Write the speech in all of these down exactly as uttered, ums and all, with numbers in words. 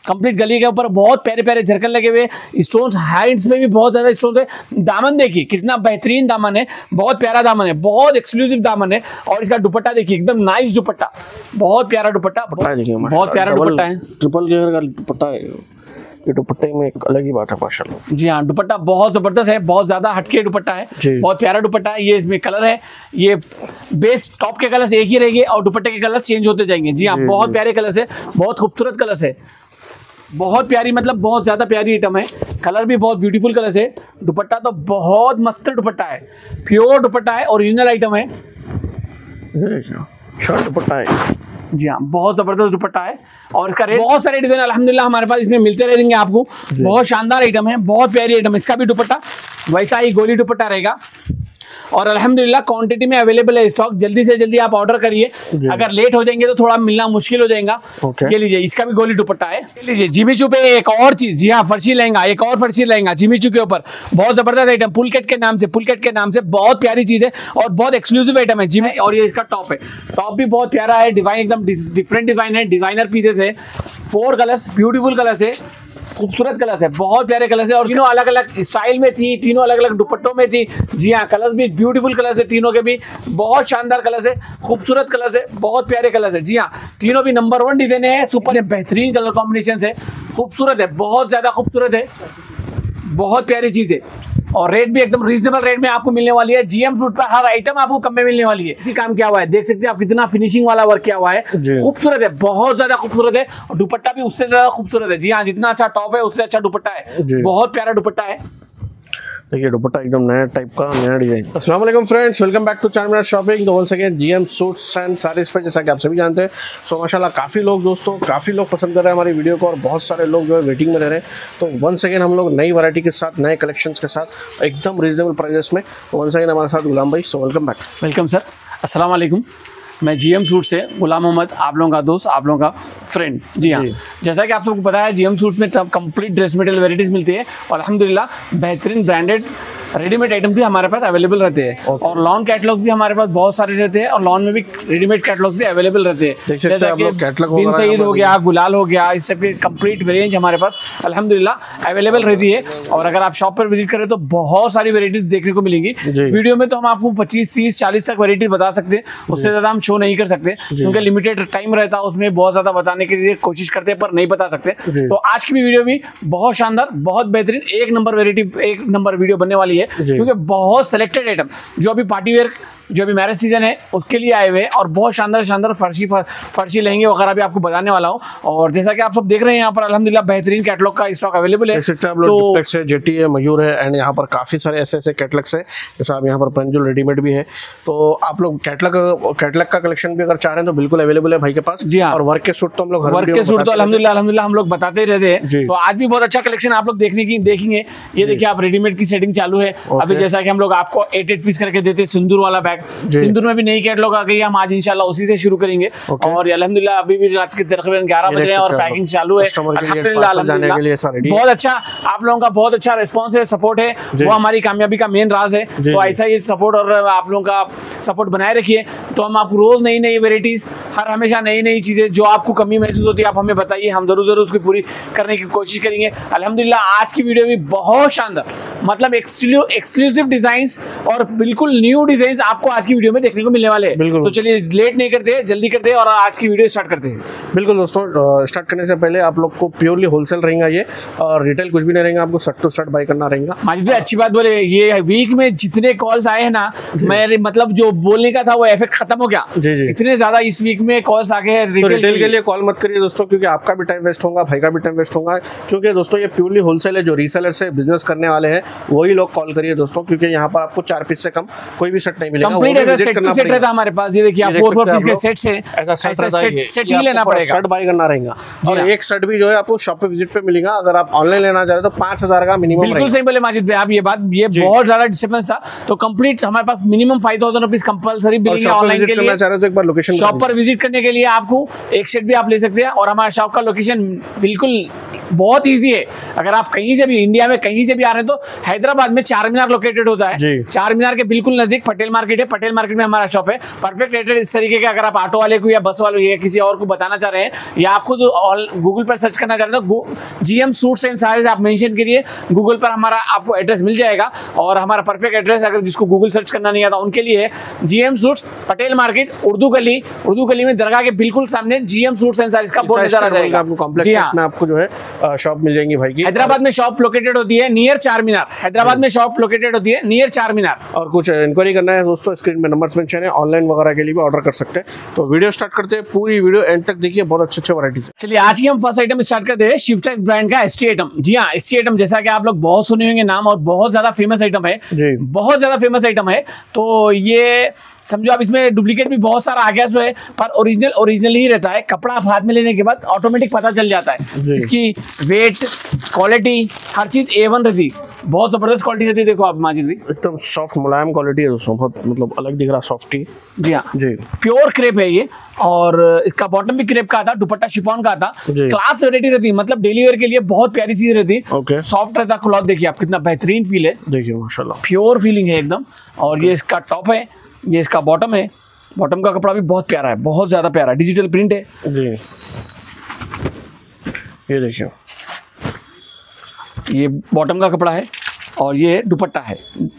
Complete गली के ऊपर बहुत प्यारे प्यारे झरकन लगे हुए, स्टोन्स हैंड्स में भी बहुत ज्यादा स्टोन्स है। दामन देखिए कितना बेहतरीन दामन है, बहुत प्यारा दामन है, बहुत एक्सक्लूसिव दामन है। और इसका दुपट्टा देखिए एकदम नाइस दुपट्टा, बहुत प्यारा दुपट्टा, बहुत प्यारा दुपट्टा है, ट्रिपल लेयर का दुपट्टा है। ये दुपट्टे में एक अलग ही बात है माशाल्लाह। जी हाँ, दुपट्टा बहुत जबरदस्त है, बहुत ज्यादा हटके दुपट्टा है, बहुत प्यारा दुपट्टा है। ये इसमें कलर है, ये बेस टॉप के कलर एक ही रहेंगे और दुपट्टे के कलर चेंज होते जाएंगे। जी हाँ, बहुत प्यारे कलर है, बहुत खूबसूरत कलर है, बहुत प्यारी मतलब बहुत ज्यादा प्यारी आइटम है। कलर भी बहुत ब्यूटीफुल कलर है, दुपट्टा तो बहुत मस्त दुपट्टा है, प्योर दुपट्टा है, ओरिजिनल आइटम है। शर्ट दुपट्टा है, जी हाँ, बहुत जबरदस्त दुपट्टा है। और इसका रेट बहुत सारे डिजाइन अल्हम्दुलिल्लाह हमारे पास इसमें मिलते रहेंगे आपको। बहुत शानदार आइटम है, बहुत प्यारी आइटम है। इसका भी दुपट्टा वैसा ही गोली दुपट्टा रहेगा और अल्हम्दुलिल्लाह क्वांटिटी में अवेलेबल है स्टॉक। जल्दी से जल्दी आप ऑर्डर करिए, अगर लेट हो जाएंगे तो थोड़ा मिलना मुश्किल हो जाएगा। okay. ये लीजिए, इसका भी गोली दुपट्टा है। ये लीजिए जिमीचू पे एक और चीज, जी हाँ, फर्शी लहंगा, एक और फर्शी लहंगा जिमीचू के ऊपर, बहुत जबरदस्त आइटम, पुलकेट के नाम से, पुलकेट के नाम से बहुत प्यारी चीज है और बहुत एक्सक्लूसिव आइटम है जिमी। और ये इसका टॉप है, टॉप भी बहुत प्यारा है, डिजाइन एकदम डिफरेंट डिजाइन है, डिजाइनर पीसेस है, फोर कलर्स, ब्यूटीफुल कलर्स है, खूबसूरत कलर्स है, बहुत प्यारे कलर्स है। और तीनों अलग अलग स्टाइल में थी, तीनों अलग अलग दुपट्टों में थी। जी हाँ, कलर्स भी ब्यूटीफुल कलर्स है, तीनों के भी बहुत शानदार कलर्स है, खूबसूरत कलर्स है, बहुत प्यारे कलर्स है। जी हाँ, तीनों भी नंबर वन डिजाइन है, सुपर बेहतरीन कलर कॉम्बिनेशन है, खूबसूरत है, बहुत ज्यादा खूबसूरत है, बहुत प्यारी चीज है। और रेट भी एकदम रीजनेबल रेट में आपको मिलने वाली है। जीएम सूट पर हर आइटम आपको कम में मिलने वाली है। इसी काम किया हुआ है, देख सकते हैं आप कितना फिनिशिंग वाला वर्क किया हुआ है, खूबसूरत है, बहुत ज्यादा खूबसूरत है। और दुपट्टा भी उससे ज्यादा खूबसूरत है। जी हाँ, जितना अच्छा टॉप है उससे अच्छा दुपट्टा है, बहुत प्यारा दुपट्टा है। देखिए दुपट्टा एकदम नया टाइप का, नया डिजाइन। अस्सलाम वालेकुम फ्रेंड्स, वेलकम बैक टू चार मिनट शॉपिंग। तो once again GM suits and saris पे जैसा कि आप सभी जानते हैं, सो माशाल्लाह काफ़ी लोग दोस्तों काफ़ी लोग पसंद कर रहे हैं हमारी वीडियो को और बहुत सारे लोग जो है वेटिंग में रह रहे हैं। तो वंस अगेन हम लोग नई वैरायटी के साथ, नए कलेक्शंस के साथ एकदम रीजनेबल प्राइजेस में। तो वंस अगेन हमारे साथ गुलाम भाई, so welcome back. Welcome sir, अस्सलाम वालेकुम। मैं जीएम सूट से गुलाम मोहम्मद, आप लोगों का दोस्त, आप लोगों का फ्रेंड। जी हाँ, जैसा कि आप लोगों को पता है जीएम सूट्स में कंप्लीट ड्रेस मटेरियल वेराइटीज मिलती है और अल्हम्दुलिल्लाह बेहतरीन ब्रांडेड रेडीमेड आइटम भी हमारे पास अवेलेबल रहते हैं। okay. और लॉन कैटलॉग भी हमारे पास बहुत सारे रहते हैं और लॉन में भी रेडीमेड कैटलॉग भी अवेलेबल रहते हैं। जैसा कि बिन सईद हो गया, गुलाल हो गया, इस सब की कंप्लीट रेंज हमारे पास अल्हम्दुलिल्लाह अवेलेबल रहती है। और अगर आप शॉप पर विजिट करें तो बहुत सारी वेराइटीज देखने को मिलेंगी। वीडियो में तो हम आपको पच्चीस तीस चालीस तक वेराइटीज बता सकते हैं, उससे ज्यादा हम शो नहीं कर सकते क्योंकि लिमिटेड टाइम रहता है, उसमें बहुत ज्यादा बताने के लिए कोशिश करते हैं पर नहीं बता सकते। तो आज की भी वीडियो भी बहुत शानदार, बहुत बेहतरीन, एक नंबर वेराइटी, एक नंबर वीडियो बनने वाली है क्योंकि बहुत सिलेक्टेड आइटम जो अभी पार्टी वेयर, जो अभी मैरिज सीजन है उसके लिए आए हुए हैं और बहुत शानदार शानदार फर्शी फर्शी लहंगे वगैरह भी आपको बताने वाला हूं। और जैसा कि आप सब देख रहे हैं यहाँ पर अल्हम्दुलिल्लाह बेहतरीन कैटलॉग का स्टॉक अवेलेबल है। तो है, जेटी है, मयूर है एंड यहाँ पर काफी सारे ऐसे ऐसे कैटलॉग्स है, जैसा आप यहाँ पर पेंजुल रेडीमेड भी है। तो आप लोग कैटलॉग कैटलॉग का कलेक्शन भी अगर चाह रहे हैं तो बिल्कुल अवेलेबल है भाई के पास। जी हाँ, और वर्क के सूट तो हम लोग वर्क के सूट तो अल्हम्दुलिल्लाह अल्हम्दुलिल्लाह हम लोग बताते ही रहते हैं। तो आज भी बहुत अच्छा कलेक्शन आप लोग देखने की देखेंगे। ये देखिए आप रेडीमेड की सेटिंग चालू है अभी, जैसा कि हम लोग आपको एट एट पीस करके देते हैं सिंदूर वाला बैग। सिंदूर में भी नई कैटलॉग आ गई है, हम आज इंशाल्लाह उसी से शुरू करेंगे। और अल्हम्दुलिल्लाह अभी भी रात के तकरीबन ग्यारह बज रहे हैं और पैकिंग चालू है अल्हम्दुलिल्लाह। बहुत अच्छा आप लोगों का बहुत अच्छा रिस्पॉन्स है, सपोर्ट है, वो हमारी कामयाबी का मेन राज है। तो ऐसा ही सपोर्ट और आप लोगों का सपोर्ट बनाए रखिए। तो हम आपको रोज नई नई वेराइटीज, हर हमेशा नई नई चीजें जो आपको कमी महसूस होती है आप हमें बताइए, हम जरूर जरूर उसकी पूरी करने की कोशिश करेंगे। अल्हम्दुलिल्लाह आज की वीडियो भी बहुत शानदार, मतलब एक्सक्लूसिव डिजाइन्स और बिल्कुल न्यू डिजाइन्स आपको आज की वीडियो में देखने को मिलने वाले हैं। तो चलिए लेट नहीं करते, जल्दी करते हैं और आज की वीडियो स्टार्ट करते हैं। बिल्कुल दोस्तों, स्टार्ट करने से पहले आप लोग को प्योरली होलसेल रहेगा ये, और रिटेल कुछ भी नहीं रहेगा, आपको शर्ट टू शर्ट बाय करना रहेगा। माजिद भाई अच्छी बात बोले, ये वीक में जितने कॉल्स आए हैं ना, मेरे मतलब जो बोलने का था वो इफेक्ट खत्म हो गया। जी जी, इतने ज्यादा इस वीक में कॉल्स आ गए हैं। रिटेल, तो रिटेल के लिए कॉल मत करिए दोस्तों, क्योंकि आपका भी टाइम वेस्ट होगा, भाई का भी टाइम वेस्ट होगा। क्योंकि दोस्तों ये प्योरली होलसेल है, जो रीसेलर से बिजनेस करने वाले हैं वही लोग कॉल करिए दोस्तों, क्योंकि यहाँ पर आपको चार पीस से कम कोई भी सेट नहीं मिलेगा। कंप्लीट ऐसा सेट टू सेट रहता है हमारे पास। ये देखिए आप फोर फोर पीस के सेट से ऐसा सेट सेट ही लेना पड़ेगा, शर्ट बाय करना रहेगा। और एक शर्ट भी जो है आपको शॉप पे विजिट पे मिलेगा। अगर आप ऑनलाइन लेना चाह रहे तो पांच हजार का मिनिमम। बिल्कुल सही बोले माजिद भाई आप, ये बात ये बहुत ज्यादा डिस्टर्बेंस था। तो कंप्लीट हमारे पास minimum five thousand rupees compulsory billing online के लिए। चाह रहे तो एक बार लोकेशन शॉप पर विजिट करने के लिए आपको एक सेट भी आप ले सकते हैं। और हमारे शॉप का लोकेशन बिल्कुल बहुत ईजी है। अगर आप कहीं से भी इंडिया में कहीं से भी आ रहे हैं तो हैदराबाद में चार मीनार लोकेटेड होता है, चार मीनार के बिल्कुल नजदीक पटेल मार्केट है, पटेल मार्केट में हमारा शॉप है। परफेक्ट रेटेड इस तरीके का, अगर आप ऑटो वाले को या बस वाले या किसी और को बताना चाह रहे हैं या आपको जो गूगल पर सर्च करना चाह रहे हैं तो जीएम सूट्स एंड साड़ीज आप मेंशन करिए, गूगल पर हमारा आपको एड्रेस मिल जाएगा। और हमारा परफेक्ट एड्रेस अगर जिसको गूगल सर्च करना नहीं आता उनके लिए GM suits, Patel market, Urdu गली, उर्दू गली में दरगाह के बिल्कुल सामने जीएम सूट्स एंड साड़ीज का बोर्ड नजर आ जाएगा आपको। कॉम्प्लेक्स में आपको जो है शॉप मिल जाएंगी भाई की। हैदराबाद में शॉप लोकेटेड होती है नियर चार मीनार, हैदराबाद में शॉप लोकेटेड होती है नियर चार मीनार। और कुछ इंक्वायरी करना है दोस्तों, स्क्रीन पे नंबर्स मेंशन है, ऑनलाइन वगैरह के लिए भी ऑर्डर कर सकते हैं। तो वीडियो स्टार्ट करते हैं, पूरी वीडियो एंड तक देखिए, बहुत अच्छे अच्छे वैरायटीज है। चलिए आज की हम फर्स्ट आइटम स्टार्ट करते हैं शिफ्टेक्स ब्रांड का एसटी आइटम। जी हाँ, एसटी आइटम जैसा कि आप लोग बहुत सुने होंगे नाम और बहुत ज्यादा फेमस आइटम है, बहुत ज्यादा फेमस आइटम है। तो ये समझो आप इसमें डुप्लीकेट भी बहुत सारा आ गया जो है, पर ओरिजिनल ओरिजिनल ही रहता है। कपड़ा आप हाथ में लेने के बाद ऑटोमेटिक पता चल जाता है, इसकी वेट, क्वालिटी, हर चीज ए वन रहती, बहुत जबरदस्त क्वालिटी रहती है। देखो आप माजिद भी एकदम सॉफ्ट मुलायम क्वालिटी है दोस्तों, बहुत मतलब अलग दिख रहा सॉफ्टी। जी हाँ जी, प्योर क्रेप है ये, और इसका बॉटम भी क्रेप का आता, दुपट्टा शिफॉन का आता, क्लास वेरायटी रहती है, मतलब डेली वेयर के लिए बहुत प्यारी चीज रहती है। सॉफ्ट रहता क्लॉथ, देखिए आप कितना बेहतरीन फील है, देखिए माशाल्लाह प्योर फीलिंग है एकदम। और ये इसका टॉप है, ये इसका बॉटम है, बॉटम का कपड़ा भी बहुत प्यारा है, बहुत ज्यादा प्यारा, डिजिटल प्रिंट है जी। ये देखिए, ये बॉटम का कपड़ा है और ये दुपट्टा है,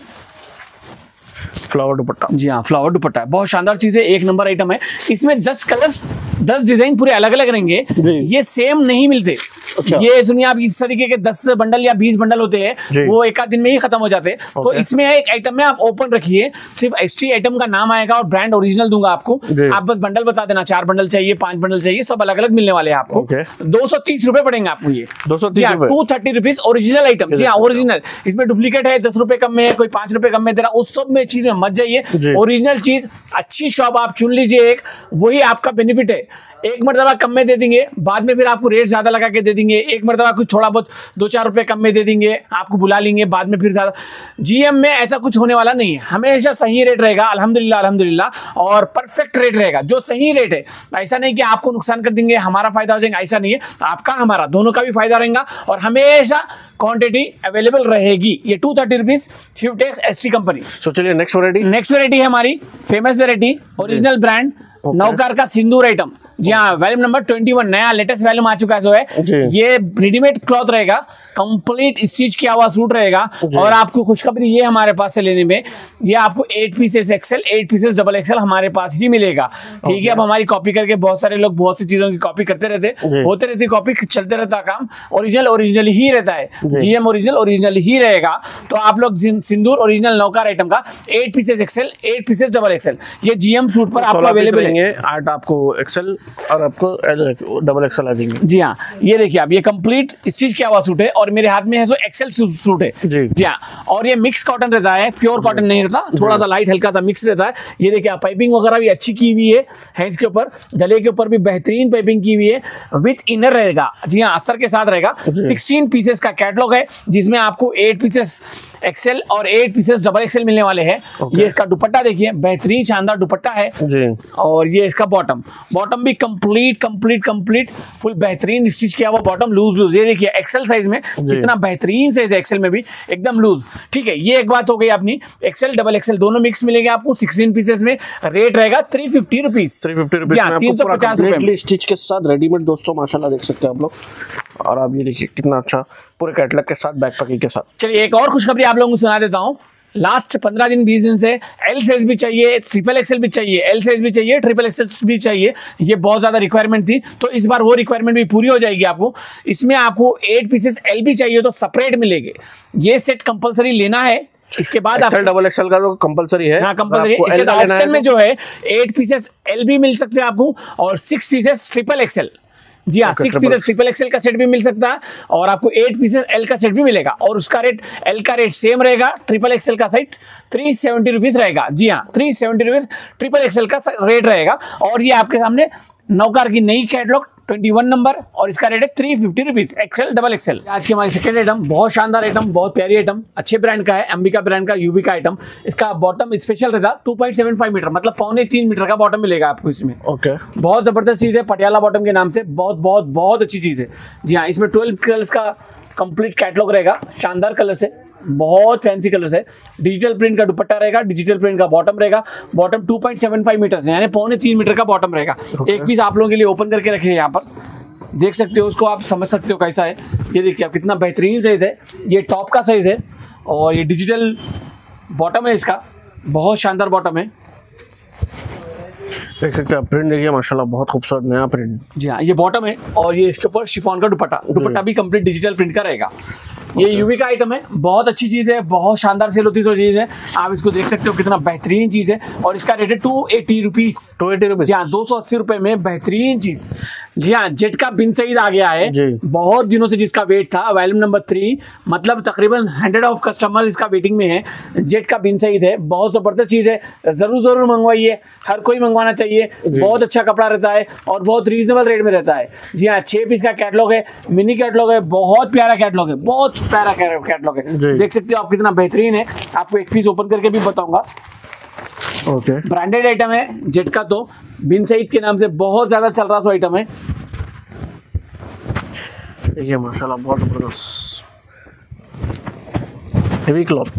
फ्लावर दुपट्टा। जी हाँ, फ्लावर दुपट्टा है, बहुत शानदार चीज है, एक नंबर आइटम है। इसमें दस कलर्स, दस डिजाइन पूरे अलग अलग रहेंगे, ये सेम नहीं मिलते। अच्छा। ये सुनिए आप, इस तरीके के दस बंडल या बीस बंडल होते हैं, वो एक आध दिन में ही खत्म हो जाते हैं। तो इसमें एक आइटम में आप ओपन रखिए, सिर्फ एसटी आइटम का नाम आएगा और ब्रांड ओरिजिनल दूंगा आपको, आप बस बंडल बता देना, चार बंडल चाहिए, पांच बंडल चाहिए, सब अलग अलग मिलने वाले हैं आपको। दो सौ तीस रुपए पड़ेंगे आपको ये, दो सौ तीस two thirty rupees original item. जी हाँ, ओरिजिनल, इसमें डुप्लीकेट है, दस रुपए कम में है, कोई पांच रुपए कम में दे रहा, उस सब में चीज में मत जाइए, ओरिजिनल चीज, अच्छी शॉप आप चुन लीजिए एक, वही आपका बेनिफिट है। एक मरतबा कम में दे देंगे, बाद में फिर आपको रेट ज्यादा लगा के दे देंगे, एक मरतबा कुछ थोड़ा बहुत दो चार रुपए कम में दे देंगे, आपको बुला लेंगे, बाद में फिर ज्यादा। जीएम में ऐसा कुछ होने वाला नहीं है, हमेशा सही रेट रहेगा, अल्हम्दुलिल्लाह अल्हम्दुलिल्लाह, और परफेक्ट रेट रहेगा, जो सही रेट है। ऐसा नहीं कि आपको नुकसान कर देंगे, हमारा फायदा हो जाएगा, ऐसा नहीं है, आपका हमारा दोनों का भी फायदा रहेगा, और हमेशा क्वांटिटी अवेलेबल रहेगी। ये two thirty rupees Shiftex ST company. तो चलिए नेक्स्ट वैरायटी, नेक्स्ट वैरायटी है हमारी फेमस वैरायटी, ओरिजिनल ब्रांड नौकार का सिंदूर आइटम। जी हाँ, वैल्यूम नंबर ट्वेंटी वन, नया लेटेस्ट वैल्यूम आ चुका है जो है। ये रेडीमेड क्लॉथ रहेगा, कंप्लीट स्टिच किया हुआ सूट रहेगा, और आपको खुशखबरी ये हमारे पास से लेने में, ये आपको eight pieces XL, eight pieces double XL हमारे पास ही मिलेगा। ठीक है, अब हमारी कॉपी करके बहुत सारे लोग बहुत सी चीजों की कॉपी करते रहते, होते रहती कॉपी, चलते रहता काम, ओरिजिनल ओरिजिनल ही रहता है, जीएम ओरिजिनल ओरिजिनल ही रहेगा। तो आप लोग सिंदूर ओरिजिनल नौकार आइटम का eight pieces XL, eight pieces double XL, ये जीएम सूट पर आपको अवेलेबल है। आठ आपको एक्सेल और आपको डबल एक्सेल आ जाएंगे। जी हाँ, ये देखिए आप, ये कंप्लीट स्टिच किया हुआ सूट है, और मेरे हाथ में है जो एक्सेल सूट है। जी, जी हाँ, और ये मिक्स कॉटन रहता है, प्योर कॉटन नहीं रहता, थोड़ा सा लाइट हल्का सा मिक्स रहता है। ये देखिए आप, पाइपिंग वगैरह भी अच्छी की हुई है, हैंड्स के ऊपर, गले के ऊपर भी बेहतरीन पाइपिंग की हुई है, विथ इनर रहेगा। जी हाँ, अस्तर के साथ रहेगा। सिक्सटीन पीसेस का कैटलॉग है, जिसमें आपको एट पीसेस एक्सेल और एट पीसेस डबल एक्सेल मिलने वाले हैं। ये इसका दुपट्टा देखिए, बेहतरीन शानदार दुपट्टा है जी। और ये इसका बॉटम, बॉटम भी कंप्लीट कंप्लीट कंप्लीट फुल बेहतरीन स्टिच किया हुआ बॉटम, लूज लूज। ये देखिए एक्सेल साइज में कितना बेहतरीन साइज है, एक्सेल में भी एकदम लूज। ठीक है, ये एक बात हो गई अपनी, एक्सेल डबल एक्सेल दोनों मिक्स मिलेंगे आपको सिक्सटीन पीसेस में। रेट रहेगा three fifty rupees, three fifty rupees तीन सौ पचास रुपए स्टिच के साथ रेडीमेड दोस्तों, माशाल्लाह देख सकते हैं आप लोग। और आप ये देखिए कितना अच्छा पूरे कैटलॉग के साथ, बैक पैकिंग के साथ। चलिए एक और खुशखबरी आप लोगों को सुना देता हूँ। लास्ट पंद्रह दिन बीस दिन से एल साइज भी चाहिए, ट्रिपल एक्सेल भी चाहिए, एल साइज भी चाहिए, ट्रिपल एक्सेल भी चाहिए, ये बहुत ज्यादा रिक्वायरमेंट थी, तो इस बार वो रिक्वायरमेंट भी पूरी हो जाएगी आपको। इसमें आपको एट पीसेस एल भी चाहिए तो सेपरेट मिलेंगे, ये सेट कंपलसरी लेना है। इसके बाद एक्सेल डबल एक्सेल का तो कंपलसरी है, हाँ कंपलसरी। इसके ऑप्शन में जो है एट पीसेस एल भी मिल सकते हैं आपको, और सिक्स पीसेस ट्रिपल एक्सेल। जी हाँ, सिक्स पीसेस ट्रिपल एक्सेल का सेट भी मिल सकता है, और आपको एट पीसेस एल का सेट भी मिलेगा, और उसका रेट, एल का रेट सेम रहेगा, ट्रिपल एक्सेल का सेट थ्री सेवेंटी रुपीज रहेगा। जी हाँ, three seventy rupees triple XL का रेट रहेगा। और ये आपके सामने नौकार की नई कैटलॉग ट्वेंटी वन नंबर, और इसका रेट है three fifty rupees, XL double XL. आज की हमारी सेकंड आइटम, बहुत शानदार आइटम, बहुत प्यारी आइटम, अच्छे ब्रांड का है, अंबिका ब्रांड का, यूवी का आइटम। इसका बॉटम स्पेशल रहता है two point seven five metre, मतलब पौने तीन मीटर का बॉटम मिलेगा आपको इसमें। ओके, बहुत जबरदस्त चीज है, पटियाला बॉटम के नाम से, बहुत बहुत बहुत अच्छी चीज है। जी हाँ, इसमें ट्वेल्व कलर्स का कंप्लीट कैटलॉग रहेगा, शानदार कलर से, बहुत फैंसी कलर है। डिजिटल प्रिंट का दुपट्टा रहेगा, डिजिटल प्रिंट का बॉटम रहेगा। Bottom two point seven five metre यानी पौने तीन मीटर का बॉटम रहेगा। एक पीस आप लोगों के लिए ओपन करके रखे हैं, यहाँ पर देख सकते हो, उसको आप समझ सकते हो कैसा है। ये देखिए आप कितना बेहतरीन साइज है, ये टॉप का साइज है और ये डिजिटल बॉटम है, इसका बहुत शानदार बॉटम है। देख सकते हैं प्रिंट, देखिए माशाल्लाह बहुत खूबसूरत नया प्रिंट। जी हाँ, ये बॉटम है और ये इसके ऊपर शिफॉन का दुपट्टा, दुपट्टा भी कंप्लीट डिजिटल प्रिंट का रहेगा। ये यूवी का आइटम है, बहुत अच्छी चीज़ है, बहुत शानदार सेल होती है चीज़ है। आप इसको देख सकते हो कितना बेहतरीन चीज़ है और इसका रेट है two eighty rupees two eighty rupees जी हाँ, दो सौ अस्सी रुपये में बेहतरीन चीज़। जी हाँ, जेट का बिन सईद आ गया है, जी। बहुत दिनों से जिसका वेट था, वॉल्यूम नंबर थ्री, मतलब तकरीबन हंड्रेड ऑफ कस्टमर इसका वेटिंग में है। जेट का बिन सईद है, बहुत ज़बरदस्त चीज़ है, ज़रूर ज़रूर मंगवाइए, हर कोई मंगवाना चाहिए। बहुत अच्छा कपड़ा रहता है और बहुत रीजनेबल रेट में रहता है। जी हाँ, छः पीस का कैटलॉग है, मिनी कैटलॉग है, बहुत प्यारा कैटलॉग है, बहुत प्यारा कैटलॉग है। देख सकते हो आप कितना बेहतरीन है। आपको एक पीस ओपन करके भी बताऊंगा। ओके, ब्रांडेड आइटम है जेट का, तो बिन सईद के नाम से बहुत ज्यादा चल रहा सो आइटम है। देखिए माशाल्लाह बहुत जबरदस्त हेवी क्लॉथ।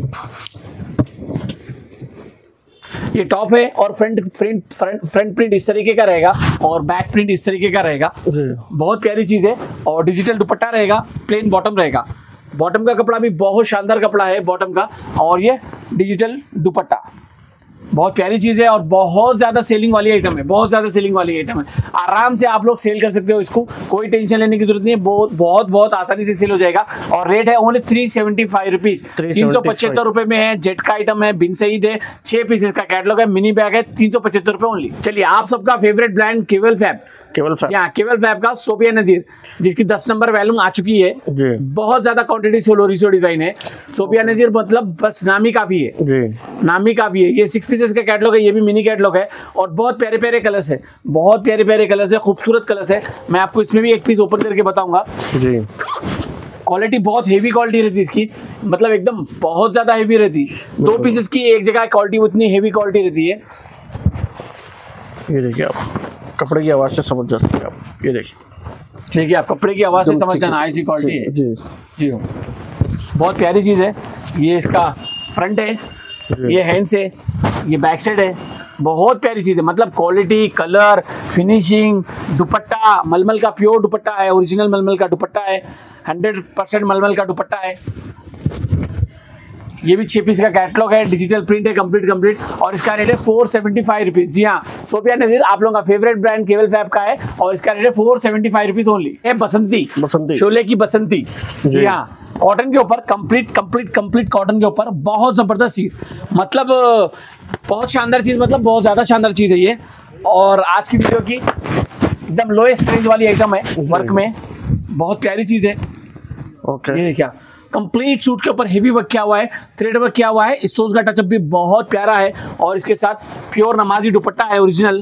ये टॉप है और front front front front print इस तरीके का रहेगा और बैक प्रिंट इस तरीके का रहेगा। बहुत प्यारी चीज है और डिजिटल दुपट्टा रहेगा, प्लेन बॉटम रहेगा। बॉटम का कपड़ा भी बहुत शानदार कपड़ा है बॉटम का, और ये डिजिटल दुपट्टा बहुत प्यारी चीज है और बहुत ज्यादा सेलिंग वाली आइटम है, बहुत ज्यादा सेलिंग वाली आइटम है। आराम से आप लोग सेल कर सकते हो इसको, कोई टेंशन लेने की जरूरत नहीं है, बहुत बहुत बहुत आसानी से सेल हो जाएगा। और रेट है only three seventy five rupees, तीन सौ पचहत्तर रुपए में है। जेट का आइटम है, बिन सईद है, छह पीसेस का कैटलॉग है, मिनी बैग है, तीन सौ पचहत्तर रुपए ओनली। चलिए, आप सबका favourite brand Kewal Fab, Kewal Fab, यहाँ केवल फैब का सोफिया नजीर, जिसकी दस नंबर वैल्यूम आ चुकी है जी। बहुत ज्यादा क्वांटिटी सोलोरिसो डिजाइन है। सोफिया नजीर मतलब बस नाम ही काफी है जी, नाम ही काफी है। ये सिक्स पीसेस का कैटलॉग है, ये भी मिनी कैटलॉग है और बहुत प्यारे प्यारे कलर्स है, बहुत प्यारे प्यारे कलर्स है, खूबसूरत कलर्स है। मैं आपको इसमें भी एक पीस ओपन करके बताऊंगा जी। क्वालिटी बहुत हेवी क्वालिटी रहती है इसकी, मतलब एकदम बहुत ज्यादा हेवी रहती है। दो पीसेस की एक जगह क्वालिटी उतनी हेवी क्वालिटी रहती है। ये देखिए आप कपड़े की आवाज से समझ जा सकते हैं आप। ये देखिए देखिए आप कपड़े की आवाज से समझ जाना, ऐसी क्वालिटी है जी जी हो। बहुत प्यारी चीज है। ये इसका फ्रंट है, ये हैंड्स है, ये बैक साइड है, बहुत प्यारी चीज है। मतलब क्वालिटी, कलर, फिनिशिंग, दुपट्टा मलमल का प्योर दुपट्टा है, ओरिजिनल मलमल का दुपट्टा है, हंड्रेड परसेंट मलमल का दुपट्टा है। ये भी छह पीस का कैटलॉग है, डिजिटल प्रिंट है, कंप्लीट कंप्लीट और इसका रेट है फोर सेवेंटी फाइव रुपीज। जी हाँ, सोफिया नजीर आप लोगों का फेवरेट ब्रांड केवल फैब का है और इसका रेट है four seventy five rupees only. ये बसंती, बसंती शोले की बसंती। जी हाँ, कॉटन के ऊपर कंप्लीट कंप्लीट कंप्लीट कॉटन के ऊपर बहुत जबरदस्त चीज, मतलब बहुत शानदार चीज, मतलब बहुत ज्यादा शानदार चीज है ये। और आज की वीडियो की एकदम लोएस्ट रेंज वाली आइटम है, वर्क में बहुत प्यारी चीज है। ओके, ये देखिए कंप्लीट सूट के ऊपर हेवी वर्क किया हुआ है, थ्रेड वर्क किया हुआ है, स्टोन्स का टचअप भी बहुत प्यारा है और इसके साथ प्योर नमाजी दुपट्टा है ओरिजिनल।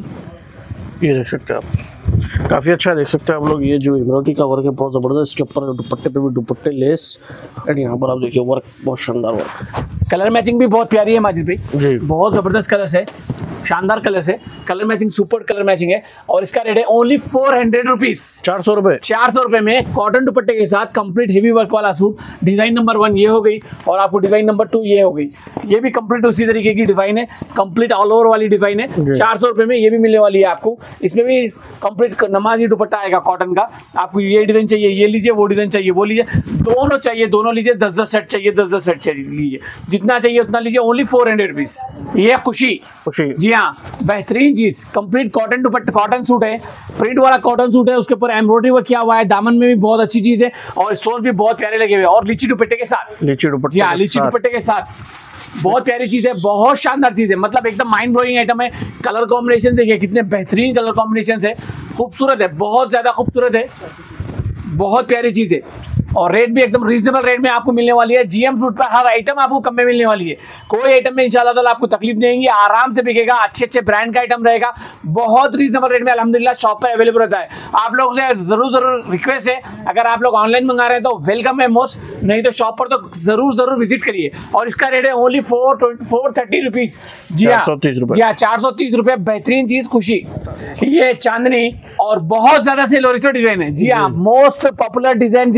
ये देख सकते हैं आप, काफी अच्छा देख सकते हैं आप लोग। ये जो एम्ब्रॉयडरी का वर्क है बहुत जबरदस्त, इसके ऊपर दुपट्टे पे भी दुपट्टे लेस एंड यहाँ पर आप देखिए वर्क बहुत शानदार वर्क। कलर मैचिंग भी बहुत प्यारी है माजिद भाई जी, बहुत जबरदस्त कलर्स है, शानदार कलर्स है, colour matching super colour matching है और इसका रेट है ओनली फोर हंड्रेड रुपीज, चार सौ रुपए चार सौ रुपए में कॉटन दुपट्टे के साथ कंप्लीट हेवी वर्क वाला सूट। डिजाइन नंबर वन ये हो गई और आपको डिजाइन नंबर टू ये हो गई, ये भी कंप्लीट उसी तरीके की डिजाइन है, कंप्लीट ऑल ओवर वाली डिजाइन है। चार सौ रुपए में ये भी मिलने वाली है आपको। इसमें भी कंप्लीट नमाजी दुपट्टा आएगा कॉटन का। आपको ये डिजाइन चाहिए ये लीजिए, वो डिजाइन चाहिए वो लीजिए, दोनों चाहिए दोनों लीजिए, दस दस सेट चाहिए दस दस सेट चाहिए लीजिए, जितना चाहिए उतना लीजिए, ओनली फोर हंड्रेड रुपीज। ये खुशी खुशी जी हाँ, बेहतरीन चीज, complete cotton dupatta, cotton suit है, प्रिंट वाला कॉटन सूट है, उसके ऊपर एम्ब्रॉयडरी वर्क किया हुआ है, दामन में भी बहुत अच्छी चीज है और स्टोन भी बहुत प्यारे लगे हुए और लीची दुपट्टे के साथ, लीची दुपट्टे हाँ लीची दुपट्टे के साथ बहुत प्यारी चीज है, बहुत शानदार चीज है, मतलब एकदम माइंड ब्लोइंग आइटम है। कलर कॉम्बिनेशन देखिए कितने बेहतरीन कलर कॉम्बिनेशन है, खूबसूरत है, बहुत ज्यादा खूबसूरत है, बहुत प्यारी चीज है और रेट भी एकदम रीजनेबल रेट में आपको मिलने वाली है। जीएम सूट पर हर आइटम आपको कम में मिलने वाली है, कोई आइटम में इंशाल्लाह ताला आपको तकलीफ नहीं होगी, आराम से बिकेगा, अच्छे अच्छे ब्रांड का आइटम रहेगा, बहुत रीजनेबल रेट में अल्हम्दुलिल्लाह शॉप पर अवेलेबल रहता है। आप लोगों से जरूर जरूर रिक्वेस्ट है, अगर आप लोग ऑनलाइन मंगा रहे हैं तो वेलकम है मोस्ट, नहीं तो शॉप पर तो जरूर जरूर विजिट करिए और इसका रेट है only four four thirty rupees. जी हाँ जी हाँ, चार सौ तीस रुपए, बेहतरीन चीज खुशी। ये चांदनी और बहुत ज्यादा सेल हो रही डिजाइन है। जी हाँ, most popular design this week.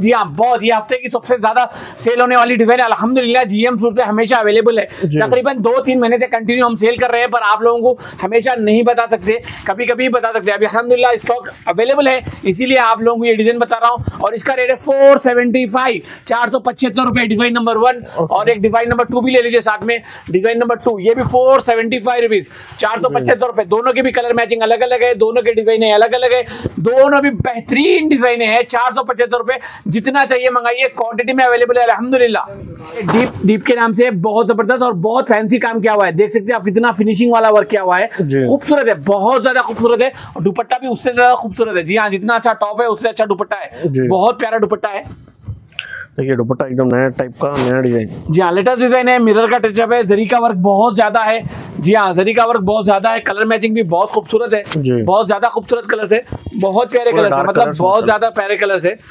जी हाँ, बहुत, ये हफ्ते की सबसे ज्यादा सेल होने वाली डिजाइन अल्हम्दुलिल्लाह जीएम सूट पे हमेशा अवेलेबल है। तकरीबन दो तीन महीने से कंटिन्यू हम सेल कर रहे हैं, पर आप लोगों को हमेशा नहीं बता सकते, कभी कभी बता सकते हैं। अभी अल्हम्दुलिल्लाह स्टॉक अवेलेबल है, इसीलिए आप लोगों को ये डिजाइन बता रहा हूँ। और इसका रेट है फोर सेवेंटी फाइव, चार सौ पचहत्तर रुपए डिजाइन नंबर वन। और एक डिजाइन नंबर टू भी ले लीजिए साथ में, डिजाइन नंबर टू, ये भी फोर सेवेंटी फाइव रुपीज, चार सौ पचहत्तर रुपए। दोनों के भी कलर मैचिंग अलग अलग है, दोनों के डिजाइन अलग अलग है, दोनों भी बेहतरीन डिजाइन है। चार सौ पचहत्तर रुपए, जितना चाहिए मंगाइए, क्वांटिटी में अवेलेबल है अल्हम्दुलिल्लाह। डीप डीप के नाम से बहुत जबरदस्त और बहुत फैंसी काम किया हुआ है, देख सकते हैं आप कितना फिनिशिंग वाला वर्क किया हुआ है, खूबसूरत है, बहुत ज्यादा खूबसूरत है। और दुपट्टा भी उससे ज्यादा खूबसूरत है। जी हाँ, जितना अच्छा टॉप है उससे अच्छा दुपट्टा है, बहुत प्यारा दुपट्टा है। देखिए दुपट्टा एकदम नया टाइप का, नया डिजाइन। जी हाँ, लेटेस्ट डिजाइन है, मिरर का टचअप है, जरी का वर्क बहुत ज्यादा है। जी हाँ, जरी का वर्क बहुत ज्यादा है, कलर मैचिंग भी बहुत खूबसूरत है, बहुत ज्यादा खूबसूरत कलर्स है, बहुत प्यारे कलर्स है, मतलब बहुत ज्यादा प्यारे कलर्स है।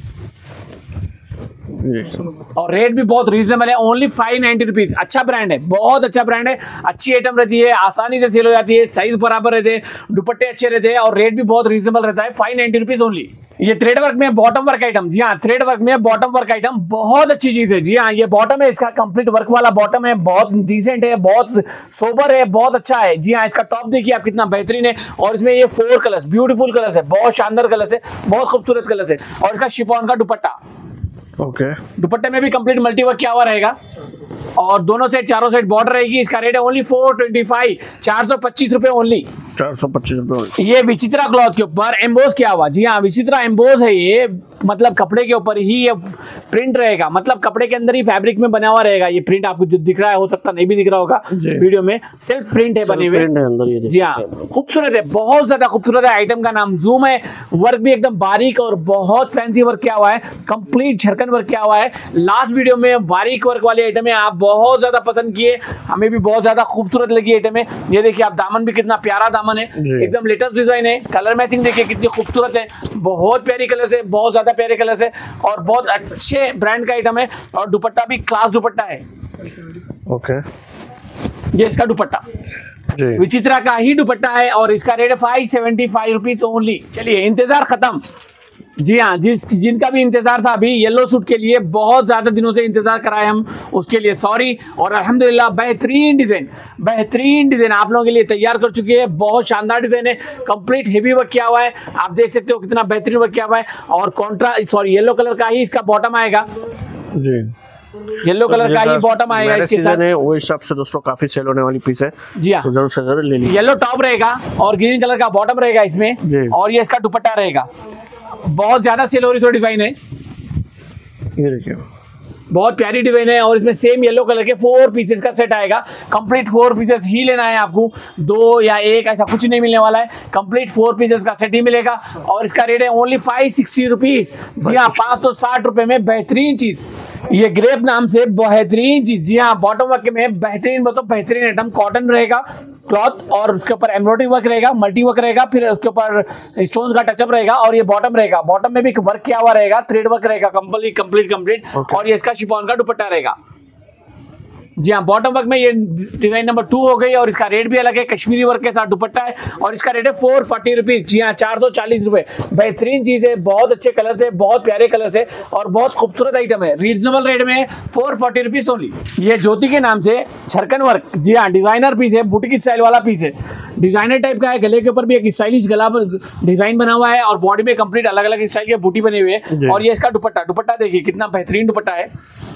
और रेट भी बहुत रीजनेबल है, ओनली फाइव नाइनटी रुपीज। अच्छा ब्रांड है, बहुत अच्छा ब्रांड है, अच्छी आइटम रहती है, आसानी से सेल हो जाती है, साइज बराबर रहते हैं, दुपट्टे अच्छे रहते हैं और रेट भी बहुत रीजनेबल रहता है, फाइव नाइनटी रुपीज ओनली। ये थ्रेड वर्क में बॉटम वर्क आइटम, जी हाँ, थ्रेड वर्क में बॉटम वर्क आइटम बहुत अच्छी चीज है। जी हाँ, ये बॉटम है, इसका कंप्लीट वर्क वाला बॉटम है, बहुत डिसेंट है, बहुत सोबर है, बहुत अच्छा है। जी हाँ, इसका टॉप देखिए आप कितना बेहतरीन है। और इसमें ये फोर कलर्स, ब्यूटीफुल कलर्स है, बहुत शानदार कलर्स है, बहुत खूबसूरत कलर्स है। और इसका शिफॉन का दुपट्टा, ओके okay. दुपट्टे में भी कंप्लीट मल्टी वर्क किया हुआ रहेगा और दोनों साइड चारों साइड बॉर्डर रहेगी। इसका रेट है ओनली फोर ट्वेंटी फाइव, चार सौ पच्चीस रुपए ओनली, चार सौ पच्चीस रुपए। ये विचित्रा क्लॉथ के ऊपर एम्बोज किया हुआ। जी हाँ, विचित्रा एम्बोज है ये, मतलब कपड़े के ऊपर ही ये प्रिंट रहेगा, मतलब कपड़े के अंदर ही फैब्रिक में बना हुआ रहेगा ये प्रिंट। आपको जो दिख रहा है, हो सकता नहीं भी दिख रहा होगा वीडियो में, सेल्फ प्रिंट है बने हुए। जी हाँ, खूबसूरत है, बहुत ज्यादा खूबसूरत है। आइटम का नाम जूम है, वर्क भी एकदम बारीक और बहुत फैंसी वर्क किया हुआ है, कंप्लीट झरकन वर्क किया हुआ है। लास्ट वीडियो में बारीक वर्क वाली आइटम है, आप बहुत ज्यादा पसंद किए, हमें भी बहुत ज्यादा खूबसूरत लगी आइटम है। ये देखिए आप, दामन भी कितना प्यारा दामन है, एकदम लेटेस्ट डिजाइन है, कलर मैचिंग देखिए कितनी खूबसूरत है, बहुत प्यारी कलर्स है, बहुत ज्यादा प्यारे कलर्स है और बहुत अच्छे ब्रांड का आइटम है। और दुपट्टा भी क्लास दुपट्टा है। ओके, ये इसका दुपट्टा विचित्रा का ही दुपट्टा है और इसका रेट है five seventy five rupees only. चलिए, इंतजार खत्म। जी हाँ, जिस जिनका भी इंतजार था अभी येलो सूट के लिए, बहुत ज्यादा दिनों से इंतजार कराए हम, उसके लिए सॉरी। और अल्हम्दुलिल्लाह बेहतरीन डिजाइन, बेहतरीन डिजाइन आप लोगों के लिए तैयार कर चुके हैं, बहुत शानदार डिजाइन है, कंप्लीट हेवी वर्क किया हुआ है, आप देख सकते हो कितना बेहतरीन वर्क किया हुआ है। और कॉन्ट्रा सॉरी येलो कलर का ही इसका बॉटम आएगा जी, येलो तो कलर का ही बॉटम आएगा इसके साथ। है वो हिसाब से दोस्तों काफी सेल होने वाली पीस है। जी हाँ, तो जरूर से जरूर ले लीजिए। येलो टॉप रहेगा और ग्रीन कलर का बॉटम रहेगा इसमें, और ये इसका दुपट्टा रहेगा। बहुत ज्यादा सेल हो रही डिजाइन है, ये देखिए बहुत प्यारी डिजाइन है। और इसमें सेम येलो कलर के फोर पीसेस का सेट आएगा, कंप्लीट फोर पीसेस ही लेना है आपको, दो या एक ऐसा कुछ नहीं मिलने वाला है, कंप्लीट फोर पीसेस का सेट ही मिलेगा। और इसका रेट है ओनली फाइव सिक्सटी रुपीज। जी हाँ, पाँच सौ साठ रुपए में बेहतरीन चीज, ये ग्रेप नाम से बेहतरीन चीज। जी हाँ, बॉटम वर्क में बेहतरीन, मतलब बेहतरीन आइटम, कॉटन रहेगा क्लॉथ और उसके ऊपर एम्ब्रॉयडरी वर्क रहेगा, मल्टी वर्क रहेगा, फिर उसके ऊपर स्टोन्स का टचअप रहेगा। और ये बॉटम रहेगा, बॉटम में भी वर्क किया हुआ रहेगा, थ्रेड वर्क रहेगा, कंप्लीट कंप्लीट कंप्लीट। और ये इसका शिफॉन का दुपट्टा रहेगा। जी हाँ, बॉटम वर्क में ये डिजाइन नंबर टू हो गई और इसका रेट भी अलग है, कश्मीरी वर्क के साथ दुपट्टा है और इसका रेट है फोर फोर्टी रुपीज। जी हाँ, चार सौ चालीस रुपए। बेहतरीन चीज है, बहुत अच्छे कलर्स है, बहुत प्यारे कलर्स है और बहुत खूबसूरत आइटम है, रीजनेबल रेट में फोर फोर्टी रुपीज ओनली। ये ज्योति के नाम से झरकन वर्क, जी हाँ, डिजाइनर पीस है, बुटीक स्टाइल वाला पीस है, डिजाइनर टाइप का है। गले के ऊपर भी एक स्टाइलिश गला डिजाइन बना हुआ है और बॉडी में कंप्लीट अलग अलग स्टाइल के बूटी बने हुए हैं। और ये इसका दुपट्टा, दुपट्टा देखिए कितना बेहतरीन दुपट्टा है,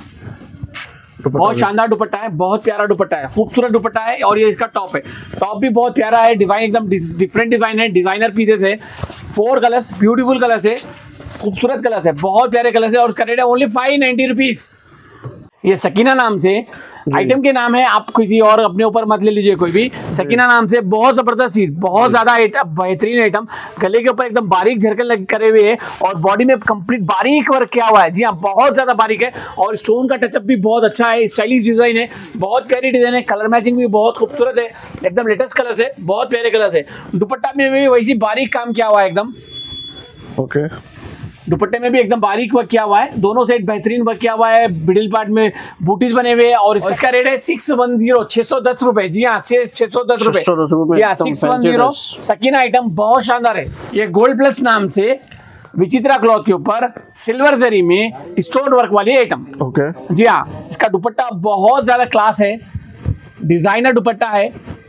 बहुत शानदार दुपट्टा है, बहुत प्यारा दुपट्टा है, खूबसूरत दुपट्टा है। और ये इसका टॉप है, टॉप भी बहुत प्यारा है, डिजाइन एकदम डिफरेंट डिजाइन है, डिजाइनर पीसेस है, फोर कलर्स, ब्यूटीफुल कलर्स है, खूबसूरत कलर्स है, बहुत प्यारे कलर्स है। और उसका रेट है ओनली फाइव नाइनटी रुपीज। ये सकीना नाम से आइटम के नाम है, आप किसी और अपने ऊपर मत ले लीजिए कोई भी, सकीना नाम से बहुत जबरदस्त चीज, बहुत ज्यादा बेहतरीन आइटम, गले के ऊपर एकदम बारीक झरकन लग करे हुए है और बॉडी में कंप्लीट बारीक वर्क किया हुआ है। जी हाँ, बहुत ज्यादा बारीक है और स्टोन का टचअप भी बहुत अच्छा है, स्टाइलिश डिजाइन है, बहुत प्यारी डिजाइन है, कलर मैचिंग भी बहुत खूबसूरत है, एकदम लेटेस्ट कलर्स है, बहुत प्यारे कलर्स है। दुपट्टा में भी वैसी बारीक काम किया हुआ है एकदम, ओके, दुपट्टे में भी एकदम बारीक वर्क किया हुआ है, दोनों साइड बेहतरीन वर्क किया हुआ है, मिडिल पार्ट में बूटीज बने हुए हैं। और इसका रेट है सिक्स वन जीरो, छह सौ दस रुपए। जी हाँ, छह सौ दस रुपए। जी हाँ, six one zero Sakina item बहुत शानदार है। ये गोल्ड प्लस नाम से विचित्रा क्लॉथ के ऊपर सिल्वर जरी में स्टोन वर्क वाली आइटम। ओके जी हाँ, इसका दुपट्टा बहुत ज्यादा क्लास है, डिजाइनर दुपट्टा है।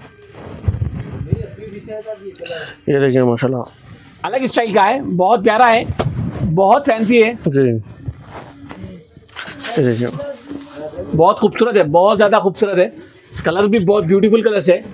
ये देखिए माशाल्लाह, अलग स्टाइल का है, बहुत प्यारा है, बहुत फैंसी है जी। ये देखिए बहुत खूबसूरत है, बहुत ज्यादा खूबसूरत है। कलर भी बहुत ब्यूटीफुल कलर्स है,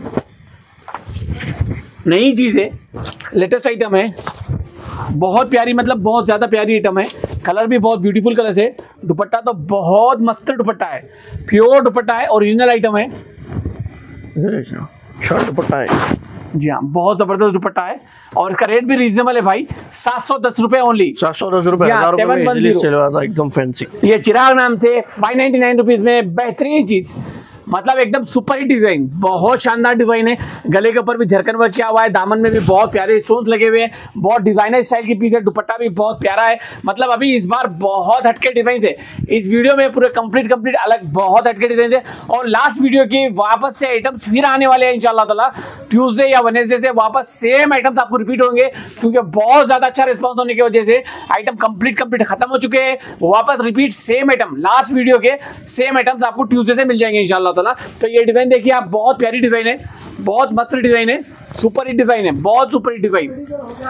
नई चीज है, लेटेस्ट आइटम है, बहुत प्यारी, मतलब बहुत ज्यादा प्यारी आइटम है। कलर भी बहुत ब्यूटीफुल कलर्स है। दुपट्टा तो बहुत मस्त दुपट्टा है, प्योर दुपट्टा है, ओरिजिनल आइटम है। ये देखिए शर्ट दुपट्टा है। जी हाँ, बहुत जबरदस्त दुपट्टा है और इसका रेट भी रीजनेबल है भाई, सात सौ दस रुपए ओनली। सात सौ दस रुपए, जी हाँ, हजार रुपए में seven one easily zero. Sale हुआ था, एकदम फैंसी। ये चिराग नाम से फाइव नाइनटी नाइन रुपीज में बेहतरीन चीज, मतलब एकदम सुपर हिट डिजाइन, बहुत शानदार डिजाइन है। गले के ऊपर भी झरकन वर्क किया हुआ है, दामन में भी बहुत प्यारे स्टोन्स लगे हुए हैं, बहुत डिजाइनर स्टाइल की पीस है। दुपट्टा भी बहुत प्यारा है, मतलब अभी इस बार बहुत हटके डिजाइन है इस वीडियो में, पूरे कंप्लीट कंप्लीट अलग बहुत हटके डिजाइन है। और लास्ट वीडियो के वापस से आइटम फिर आने वाले हैं इंशाल्लाह ताला, ट्यूसडे या वेडनेसडे से वापस सेम आइटम्स आपको रिपीट होंगे, क्योंकि बहुत ज्यादा अच्छा रिस्पॉन्स होने की वजह से आइटम कंप्लीट कंप्लीट खत्म हो चुके हैं। वापस repeat same item, last video के सेम आइटम्स आपको ट्यूसडे से मिल जाएंगे इंशाल्लाह ताला। तो ये डिजाइन देखिए आप, बहुत प्यारी डिजाइन है, बहुत मस्त डिजाइन है, सुपर हिट डिजाइन है, बहुत सुपर हिट डिजाइन।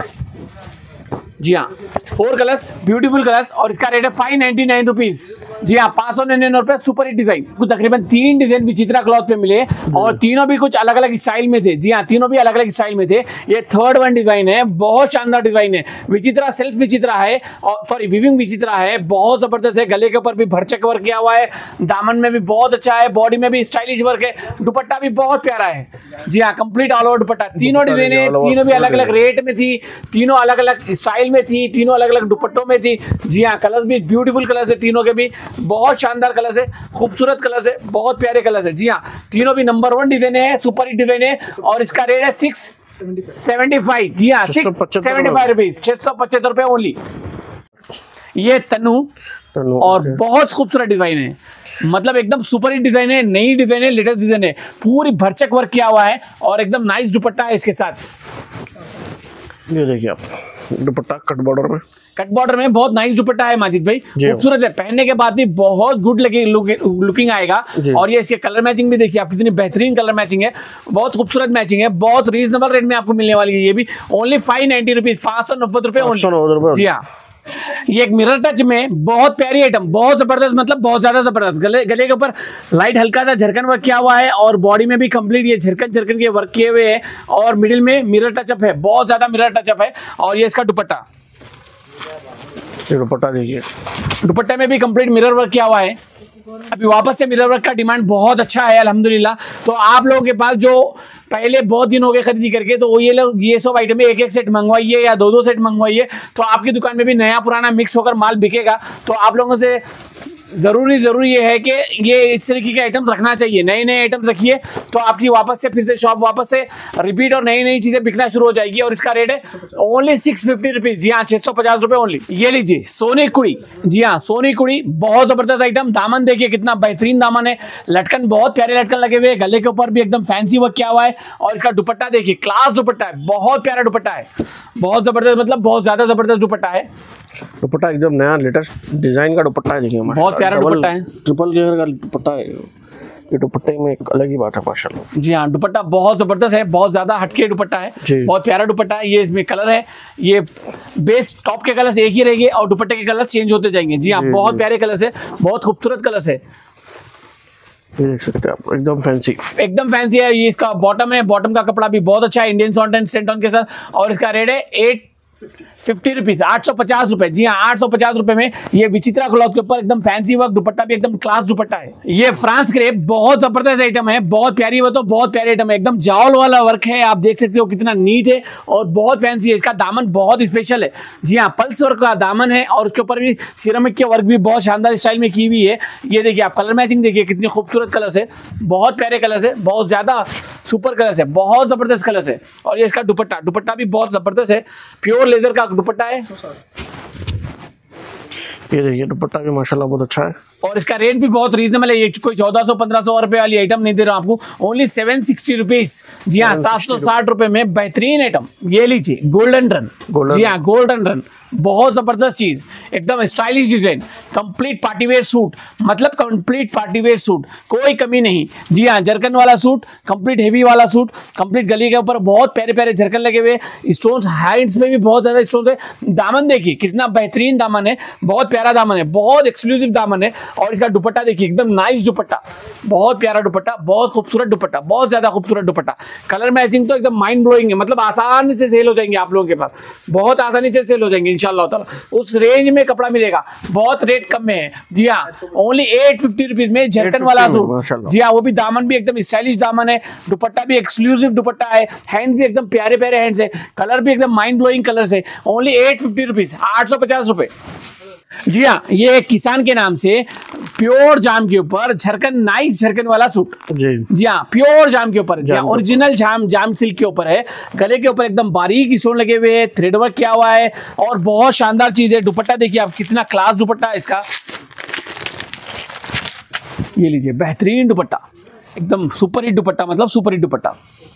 जी हाँ, फोर कलर्स, ब्यूटीफुल कलर्स, और इसका रेट है फाइव नाइनटी नाइन रुपीज। जी हाँ, पांच सौ निन्यानवे रुपए, सुपर हिट डिजाइन। कुछ तकरीबन तीन डिजाइन विचित्रा क्लॉथ पे मिले और तीनों भी कुछ अलग अलग स्टाइल में थे। जी हाँ, तीनों भी अलग अलग स्टाइल में थे। ये थर्ड वन डिजाइन है, बहुत शानदार डिजाइन है। विचित्रा सेल्फ विचित्रा है, और सॉरी विविंग विचित्रा है, बहुत जबरदस्त है। गले के ऊपर भी भरचक वर्क किया हुआ है, दामन में भी बहुत अच्छा है, बॉडी में भी स्टाइलिश वर्क है, दुपट्टा भी बहुत प्यारा है। जी हाँ, कंप्लीट ऑल ओवर दुपट्टा, तीनों डिजाइन है, तीनों भी अलग अलग रेट में थी, तीनों अलग अलग स्टाइल में थी, तीनों अलग अलग दुपट्टों में थी। जी हाँ, कलर्स भी ब्यूटीफुल कलर्स है, तीनों के भी बहुत शानदार कलर्स है, खूबसूरत कलर्स है, बहुत प्यारे कलर्स है। जी हाँ, तीनों भी नंबर वन डिजाइन है, सुपर हिट डिजाइन है, और इसका रेट है सिक्स सेवेंटी फाइव। जी हाँ, सिक्स सेवेंटी फाइव रुपीज, छह सौ पचहत्तर रुपए ओनली। ये तनु, तनु और बहुत खूबसूरत डिजाइन है, मतलब एकदम सुपर हिट डिजाइन है, नई डिजाइन है, लेटेस्ट डिजाइन है, पूरी भरचक वर्क किया हुआ है और एकदम नाइस दुपट्टा है इसके साथ। ये देखिए आप, दुपट्टा कट बॉर्डर में, कट बॉर्डर में बहुत नाइस दुपट्टा है माजिद भाई, खूबसूरत है, पहनने के बाद भी बहुत गुड लगे लुक, लुकिंग आएगा। और ये इसके कलर मैचिंग भी देखिए आप, कितनी बेहतरीन कलर मैचिंग है, बहुत खूबसूरत मैचिंग है, बहुत रीजनेबल रेट में आपको मिलने वाली है। ये भी ओनली फाइव नाइनटी रुपीज, पांच सौ नब्बे रुपए ओनली। जी हाँ, ये एक मिरर टच में बहुत प्यारी आइटम, बहुत जबरदस्त, मतलब बहुत ज्यादा जबरदस्त। गले गले के ऊपर लाइट हल्का सा झरकन वर्क किया हुआ है, और बॉडी में भी कंप्लीट ये झरकन झरकन के वर्क किए हुए हैं, और मिडिल में मिरर टचअप है, बहुत ज्यादा मिरर टचअप है। और ये इसका दुपट्टा, दुपट्टा देखिए, दुपट्टे में भी कंप्लीट मिरर वर्क किया हुआ है। अभी वापस से मिरर वर्क का डिमांड बहुत अच्छा है अल्हम्दुलिल्लाह। तो आप लोगों के पास जो पहले बहुत दिन हो गए खरीदी करके, तो वो ये लोग ये सब आइटम एक एक सेट मंगवाइए या दो दो सेट मंगवाइए, तो आपकी दुकान में भी नया पुराना मिक्स होकर माल बिकेगा। तो आप लोगों से जरूरी जरूरी ये है कि ये इस तरीके के आइटम रखना चाहिए, नए नए आइटम रखिए, तो आपकी वापस से फिर से शॉप वापस से रिपीट और नई नई चीजें बिकना शुरू हो जाएगी। और इसका रेट है ओनली सिक्स फिफ्टी रुपीज। जी हाँ, छह सौ पचास रुपए ओनली। ये लीजिए सोनी कुड़ी। जी हाँ, सोनी कुड़ी बहुत जबरदस्त आइटम। दामन देखिए कितना बेहतरीन दामन है, लटकन बहुत प्यारे लटकन लगे हुए, गले के ऊपर भी एकदम फैंसी वर्क किया हुआ है, और इसका दुपट्टा देखिए, क्लास दुपट्टा है, बहुत प्यारा दुपट्टा है, बहुत जबरदस्त, मतलब बहुत ज्यादा जबरदस्त दुपट्टा है। दुपट्टा एकदम नया लेटेस्ट डिजाइन का दुपट्टा है, देखिए बहुत प्यारा दुपट्टा है, ट्रिपल लेयर का दुपट्टा है। ये दुपट्टे में एक अलग ही बात है माशाल्लाह। जी हाँ, दुपट्टा बहुत जबरदस्त है, बहुत ज्यादा हटके दुपट्टा है, बहुत प्यारा दुपट्टा है। ये इसमें कलर है, ये बेस टॉप के कलर्स एक ही रहेंगे और दुपट्टे के कलर्स चेंज होते जाएंगे। जी हाँ, बहुत प्यारे कलर्स है, बहुत खूबसूरत कलर्स है, ये देख सकते हैं आप, एकदम फैंसी, एकदम फैंसी है। ये इसका बॉटम है, बॉटम का कपड़ा भी बहुत अच्छा है, इंडियन सॉन्टन स्टेंटन के साथ, और इसका रेट है एट फिफ्टी रुपीज, आठ सौ पचास रुपए। जी हाँ, आठ सौ पचास रुपए में ये विचित्रा क्लॉथ के ऊपर एकदम फैंसी वर्क, दुपट्टा भी एकदम क्लास दुपट्टा है। ये फ्रांस क्रेप बहुत जबरदस्त आइटम है, बहुत प्यारी, वो तो बहुत प्यारी आइटम है, एकदम जावल वाला वर्क है, आप देख सकते हो कितना नीट है और बहुत फैंसी है। इसका दामन बहुत स्पेशल है। जी हाँ, पल्स वर्क का दामन है, और उसके ऊपर भी सिरेमिक के वर्क भी बहुत शानदार स्टाइल में की हुई है। ये देखिए आप, कलर मैचिंग देखिए कितनी खूबसूरत कलर्स है, बहुत प्यारे कलर्स है, बहुत ज्यादा सुपर कलर्स है, बहुत जबरदस्त कलर्स है। और ये इसका दुपट्टा, दुपट्टा भी बहुत जबरदस्त है, प्योर लेजर का दुपट्टा है। ये देखिए दुपट्टा भी माशाल्लाह बहुत अच्छा है, और इसका रेट भी बहुत रीजनेबल है। ये कोई चौदह सौ पंद्रह सौ रुपए वाली आइटम नहीं दे रहा हूं आपको, ओनली सेवन सिक्सटी रुपीज। जी हाँ, सात सौ साठ रुपए में बेहतरीन आइटम। ये लीजिए गोल्डन रन। जी हाँ, गोल्डन रन बहुत जबरदस्त चीज, एकदम stylish design, complete partywear suit, मतलब कंप्लीट पार्टीवेयर सूट, कोई कमी नहीं। जी हाँ, जरकन वाला सूट, कंप्लीट हेवी वाला सूट, कंप्लीट गले के ऊपर बहुत प्यारे प्यारे जरकन लगे हुए, स्टोन्स हैंड्स में भी बहुत ज्यादा स्टोन्स है। दामन देखिए कितना बेहतरीन दामन है, बहुत प्यारा दामन है, बहुत एक्सक्लूसिव दामन है। और इसका दुपट्टा देखिए एकदम नाइस दुपट्टा, बहुत प्यारा दुपट्टा, बहुत खूबसूरत दुपट्टा, बहुत ज्यादा खूबसूरत दुपट्टा। कलर मैचिंग तो एकदम माइंड ब्लोइंग है, मतलब आसानी से सेल हो जाएंगे आप लोगों के पास, बहुत आसानी से सेल हो जाएंगे इंशाल्लाह ताला। उस रेंज में कपड़ा मिलेगा, बहुत रेट कम में है। जी हाँ, ओनली एट फिफ्टी रुपीज में जरकन वाला सूट। जी हाँ, वो भी दामन भी एकदम स्टाइलिश दामन है, दुपट्टा भी एक्सक्लूसिव दुपट्टा है, हैंड भी एकदम प्यारे प्यारे हैंड्स है, कलर भी एकदम माइंड ब्लोइंग कलर है। ओनली एट फिफ्टी रुपीज, आठ सौ पचास रुपए। जी हाँ, ये किसान के नाम से प्योर जाम के ऊपर झरकन, नाइस झरकन वाला सूट। जी जी हाँ, प्योर जाम के ऊपर, ओरिजिनल जाम जाम सिल्क के ऊपर है। गले के ऊपर एकदम बारीक स्टोन लगे हुए हैं, थ्रेड वर्क किया हुआ है और बहुत शानदार चीज है। दुपट्टा देखिए आप, कितना क्लास दुपट्टा है इसका। ये लीजिए, बेहतरीन दुपट्टा, एकदम सुपर हिट दुपट्टा, मतलब सुपर हिट दुपट्टा।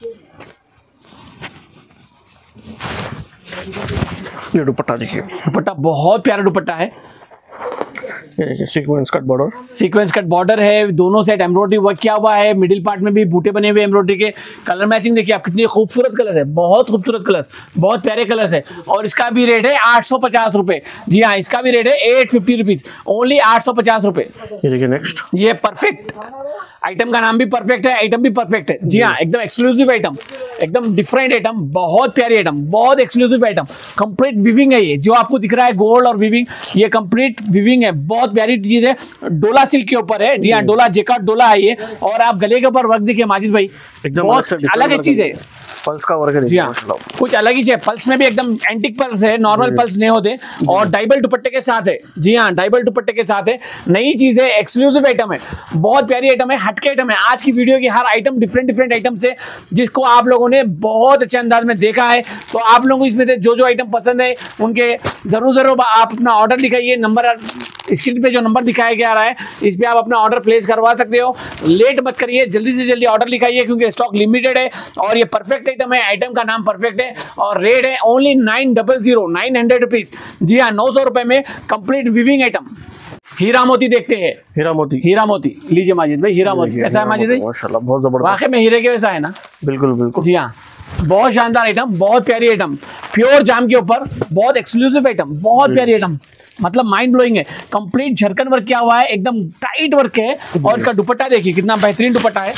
ये दुपट्टा देखिए, दुपट्टा बहुत प्यारा दुपट्टा है। Sequence cut border, sequence cut border है, दोनों साइड एम्ब्रॉयडरी वर्क किया हुआ है, मिडिल पार्ट में भी बूटे बने हुए एम्ब्रॉयडरी के। कलर मैचिंग देखिए आप, कितने खूबसूरत कलर है, बहुत खूबसूरत कलर, बहुत प्यारे कलर है। और इसका भी रेट है आठ सौ पचास रुपए। जी हाँ, इसका भी रेट है एट फिफ्टी रुपीज, ओनली आठ सौ पचास रुपए। ये देखिए नेक्स्ट, ये परफेक्ट आइटम का नाम भी परफेक्ट है, आइटम भी परफेक्ट है। जी हाँ, एकदम एक्सक्लूसिव आइटम, एकदम डिफरेंट आइटम, बहुत प्यारी आइटम, बहुत एक्सक्लूसिव आइटम। कंप्लीट विविंग है ये, जो आपको दिख रहा है गोल्ड और विविंग, ये कंप्लीट विविंग है, बहुत प्यारी चीज है। डोला सिल्क के ऊपर है। जी हाँ, डोला जेकार्ड डोला है ये। और आप गले के ऊपर वर्क देखिए माजिद भाई, बहुत अलग है चीज है, पल्स का वर्क है। जी हाँ, कुछ अलग ही है। पल्स में भी एकदम एंटिक पल्स है, नॉर्मल पल्स नहीं होते। और डाइबल दुपट्टे के साथ है। जी हाँ, डाइबल दुपट्टे के साथ है, नई चीज है, एक्सक्लूसिव आइटम है, बहुत प्यारी आइटम है, हटके आइटम है। आज की वीडियो की हर आइटम डिफरेंट डिफरेंट आइटम से, जिसको आप लोगों ने बहुत अच्छे अंदाज में देखा है। तो आप लोगों को इसमें से जो जो आइटम पसंद है उनके जरूर जरूर आप अपना ऑर्डर लिखाइए। नंबर स्क्रीन पे जो नंबर दिखाया गया रहा है, इस पे आप अपना ऑर्डर प्लेस करवा सकते हो। लेट मत करिए, जल्दी से जल्दी ऑर्डर लिखाइए, क्योंकि स्टॉक लिमिटेड है और ये परफेक्ट आइटम है। आइटम का नाम परफेक्ट है और रेट है only nine double zero nine hundred rupees. जी हाँ, नौ सौ रुपए में कंप्लीट विविंग आइटम। हीरा मोती देखते हैं, हीरा मोती, हीरा मोती लीजिए माजिद भाई, हीरा मोती कैसा है माजिद भाई? माशाल्लाह, बहुत जबरदस्त, वाकई में हीरे के वैसा है ना? बिल्कुल बिल्कुल। जी हाँ, बहुत शानदार आइटम, बहुत प्यारी आइटम, प्योर जाम के ऊपर, बहुत एक्सक्लूसिव आइटम, बहुत प्यारी आइटम, मतलब माइंड ब्लोइंग है। कंप्लीट झरकन वर्क किया हुआ है, एकदम टाइट वर्क है। और इसका दुपट्टा देखिए कितना बेहतरीन दुपट्टा है।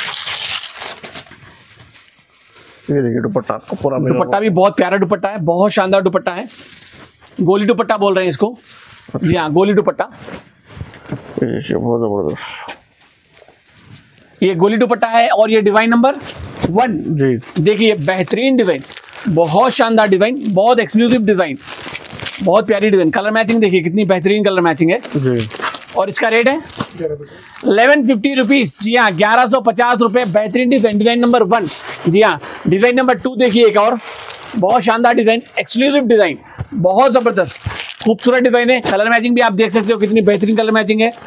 ये देखिए दुपट्टा आपको पूरा, दुपट्टा भी बहुत प्यारा दुपट्टा है, बहुत शानदार दुपट्टा है। गोली दुपट्टा बोल रहे हैं इसको। जी हाँ, गोली दुपट्टा, बहुत जबरदस्त। ये गोली दुपट्टा है और ये डिजाइन नंबर वन। जी देखिए, बेहतरीन डिजाइन, बहुत शानदार डिजाइन, बहुत एक्सक्लूसिव डिजाइन, बहुत प्यारी डिजाइन। कलर मैचिंग देखिए कितनी बेहतरीन कलर मैचिंग है। जी। और इसका रेट है इलेवन फिफ्टी रुपीज। जी हाँ, ग्यारह सौ पचास रुपए। बेहतरीन डिजाइन, डिजाइन नंबर वन। जी हाँ, डिजाइन नंबर टू देखिए, एक और बहुत शानदार डिजाइन, एक्सक्लूसिव डिजाइन, बहुत जबरदस्त खूबसूरत डिजाइन है। कलर मैचिंग भी आप देख सकते हो कितनी बेहतरीन कलर मैचिंग है।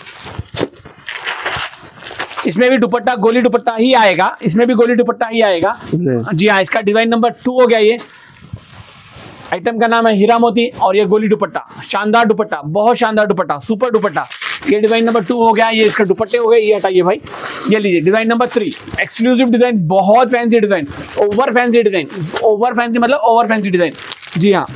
इसमें भी दुपट्टा गोली दुपट्टा ही आएगा, इसमें भी गोली दुपट्टा ही आएगा। जी हाँ, इसका डिजाइन नंबर टू हो गया। ये आइटम का नाम है हीरा मोती और ये गोली दुपट्टा, शानदार दुपट्टा, बहुत शानदार दुपट्टा, सुपर दुपट्टा। ये डिजाइन नंबर टू हो गया। ये इसका दुपट्टे हो गए, ये हटाइए भाई। ये लीजिए design number three, exclusive design, बहुत fancy design, over fancy design, over fancy मतलब ओवर फैंसी डिजाइन। जी हाँ,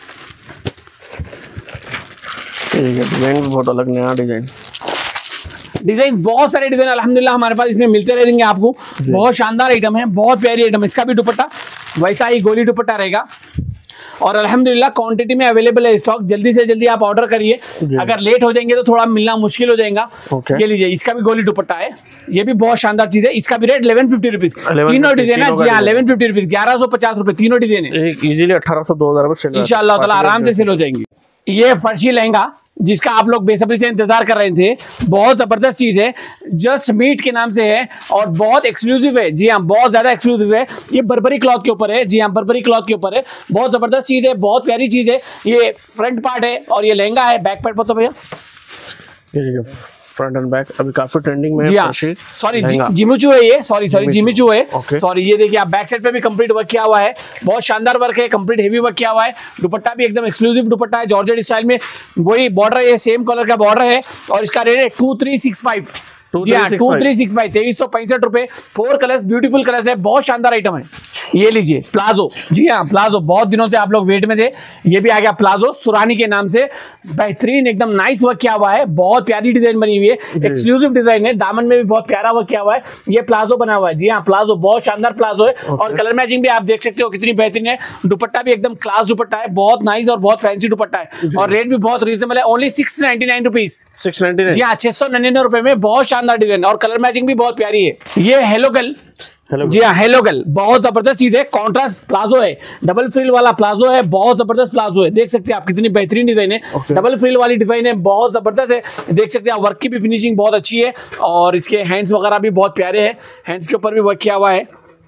डिजाइन भी बहुत अलग, नया डिजाइन, डिजाइन बहुत सारे डिजाइन अल्हम्दुलिल्लाह हमारे पास इसमें मिलते रहेंगे आपको। बहुत शानदार आइटम है, बहुत प्यारी आइटम है। इसका भी दुपट्टा वैसा ही गोली दुपट्टा रहेगा और अल्हम्दुलिल्लाह क्वांटिटी में अवेलेबल है स्टॉक। जल्दी से जल्दी आप ऑर्डर करिए, अगर लेट हो जाएंगे तो थोड़ा मिलना मुश्किल हो जाएगा। ये लीजिए, इसका भी गोली दुपट्टा है, ये भी बहुत शानदार चीज है। इसका भी रेट इलेवन फिफ्टी रुपीज, तीनों डिजाइन है। जी हाँ, इलेवन फिफ्टी रुपीज, ग्यारह सौ पचास रुपए, तीनों डिजाइन है। इजीली अठारह सौ दो हजार इंशाल्लाह ताला आराम से सेल हो जाएंगी। ये फर्शी लहंगा जिसका आप लोग बेसब्री से इंतजार कर रहे थे, बहुत जबरदस्त चीज है, जस्ट मीट के नाम से है और बहुत एक्सक्लूसिव है। जी हाँ, बहुत ज्यादा एक्सक्लूसिव है। ये बर्बरी क्लॉथ के ऊपर है। जी हाँ, बर्बरी क्लॉथ के ऊपर है, बहुत जबरदस्त चीज है, बहुत प्यारी चीज है। ये फ्रंट पार्ट है और ये लहंगा है। बैक पार्ट पर तो भैया फ्रंट एंड बैक अभी काफी ट्रेंडिंग में जी हाँ, सॉरी जिमिचू है ये, सॉरी सॉरी जिमिचू है, सॉरी ये देखिए आप बैक साइड पे भी कंप्लीट वर्क किया हुआ है, बहुत शानदार वर्क है, कंप्लीट हेवी वर्क किया हुआ है। दुपट्टा भी एकदम एक्सक्लूसिव दुपट्टा है, जॉर्जेट स्टाइल में, वही बॉर्डर है, सेम कलर का बॉर्डर है और इसका रेट है टू थ्री सिक्स फाइव। जी हाँ, टू थ्री सिक्स फाइव, तेईस सौ पैंसठ रुपए, फोर कलर्स, ब्यूटीफुल कलर्स है, बहुत शानदार आइटम है। ये लीजिए प्लाजो, जी हाँ प्लाजो, बहुत दिनों से आप लोग वेट में थे, ये भी आ गया प्लाजो सुरानी के नाम से, बेहतरीन एकदम नाइस वर्क किया हुआ है, बहुत प्यारी डिजाइन बनी हुई है, एक्सक्लूसिव डिजाइन है, दामन में भी बहुत प्यारा वर्क किया हुआ है, ये प्लाजो बना हुआ है। जी हाँ प्लाजो, बहुत शानदार प्लाजो है और कलर मैचिंग भी आप देख सकते हो कितनी बेहतरीन है। दुपट्टा भी एकदम क्लास दुपट्टा है, बहुत नाइस और बहुत फैंसी दुपट्टा है और रेट भी बहुत रीजनेबल है, only six ninety nine rupees six ninety nine. जी हाँ, छह सौ निन्यानवे रुपए में, बहुत शानदार डिजाइन और कलर मैचिंग भी बहुत प्यारी है। ये हेलो गर्ल, जी हाँ हेलो गर्ल, बहुत जबरदस्त चीज है, कॉन्ट्रास्ट प्लाजो है, डबल फ्रिल वाला प्लाजो है, बहुत जबरदस्त प्लाजो है, देख सकते हैं आप कितनी बेहतरीन डिजाइन है, डबल फ्रिल वाली डिजाइन है, बहुत जबरदस्त है, देख सकते हैं आप, वर्क की भी फिनिशिंग बहुत अच्छी है और इसके हैंड्स वगैरह भी बहुत प्यारे हैं, हैंड्स के ऊपर भी वर्क किया हुआ है।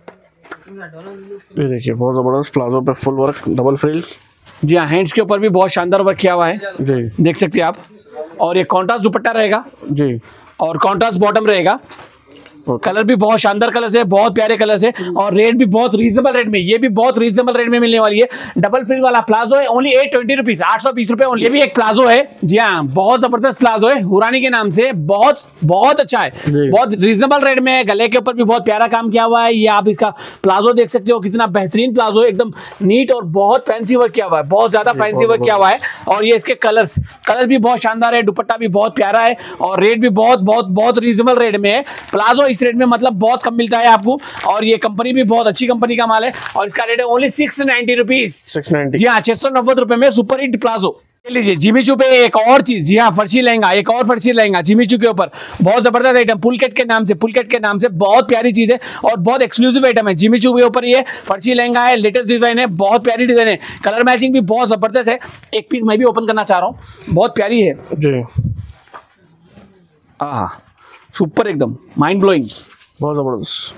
ये देखिए बहुत जबरदस्त प्लाजो पे फुल वर्क, डबल फ्रिल। जी हाँ, हैंड्स के ऊपर भी बहुत शानदार वर्क किया हुआ है, जी देख सकते हैं आप, और ये कॉन्ट्रास्ट दुपट्टा रहेगा जी और कॉन्ट्रास्ट बॉटम रहेगा। कलर भी बहुत शानदार कलर्स है, बहुत प्यारे कलर्स है और रेट भी बहुत रीजनेबल रेट में, ये भी बहुत रीजनेबल रेट में मिलने वाली है। डबल फ्रिल वाला प्लाजो है, ओनली एट ट्वेंटी रुपीज, आठ सौ बीस रुपए ओनली। ये भी एक प्लाजो है, जी हाँ बहुत जबरदस्त प्लाजो है, हुरानी के नाम से, बहुत बहुत अच्छा है, बहुत रीजनेबल रेट में है, गले के ऊपर भी बहुत प्यारा काम किया हुआ है। ये आप इसका प्लाजो देख सकते हो, कितना बेहतरीन प्लाजो है, एकदम नीट और बहुत फैंसी वर्क किया हुआ है, बहुत ज्यादा फैंसी वर्क किया हुआ है और ये इसके कलर्स कलर भी बहुत शानदार है, दुपट्टा भी बहुत प्यारा है और रेट भी बहुत बहुत बहुत रीजनेबल रेट में है। प्लाजो इस रेट में मतलब बहुत कम मिलता है आपको और ये कंपनी भी बहुत अच्छी कंपनी का माल है और इसका रेट है only six ninety rupees, six ninety. जी हाँ, छह सौ नब्बे रुपए में सुपर हिट प्लाजो। लीजिए जिमिचू पे एक और चीज, जी हाँ फर्शी लहंगा, एक और फर्शी लहंगा जिमिचू के ऊपर, बहुत जबरदस्त आइटम, पुलकेट के नाम से, पुलकेट के नाम से, बहुत प्यारी चीज है और बहुत एक्सक्लूसिव आइटम है। जिमिचू के ऊपर ये फर्शी लहंगा है, लेटेस्ट डिजाइन है, बहुत प्यारी डिजाइन है, कलर मैचिंग भी बहुत जबरदस्त है। एक पीस मैं भी ओपन करना चाह रहा हूँ, बहुत प्यारी है जी, हाँ सुपर एकदम माइंड ब्लोइंग, बहुत जबरदस्त,